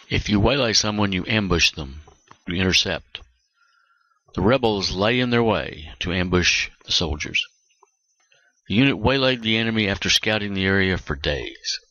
If you waylay someone, you ambush them. You intercept. The rebels lay in their way to ambush the soldiers. The unit waylaid the enemy after scouting the area for days.